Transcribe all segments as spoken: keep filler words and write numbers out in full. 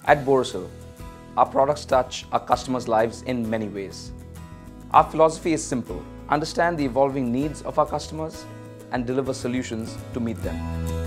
At Borosil, our products touch our customers' lives in many ways. Our philosophy is simple: understand the evolving needs of our customers and deliver solutions to meet them.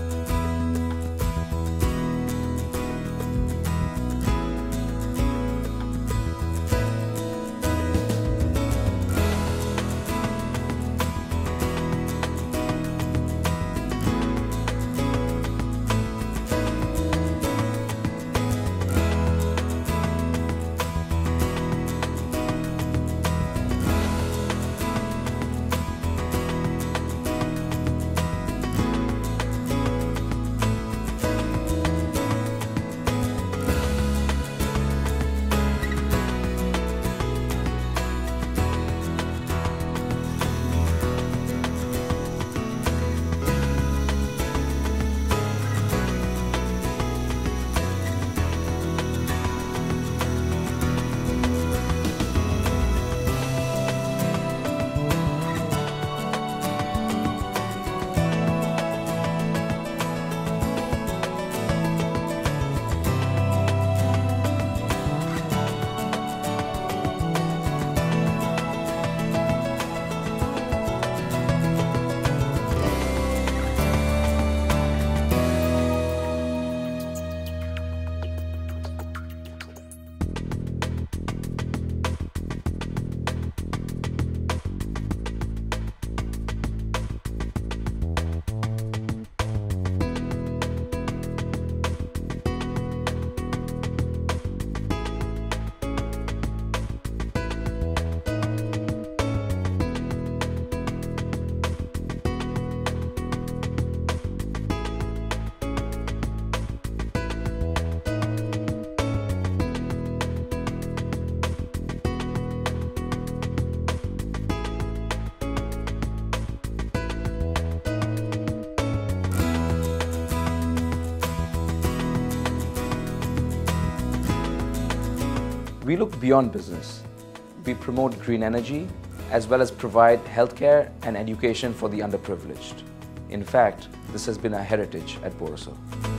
We look beyond business. We promote green energy as well as provide healthcare and education for the underprivileged. In fact, this has been our heritage at Borosil.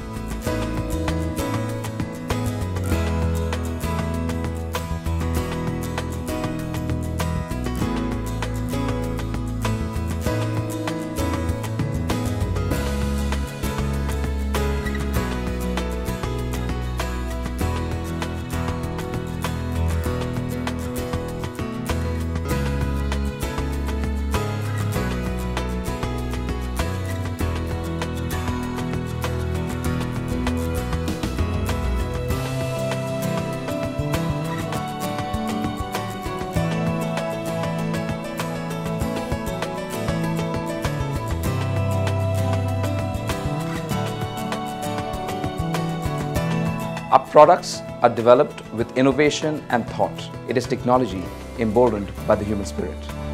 Our products are developed with innovation and thought. It is technology emboldened by the human spirit.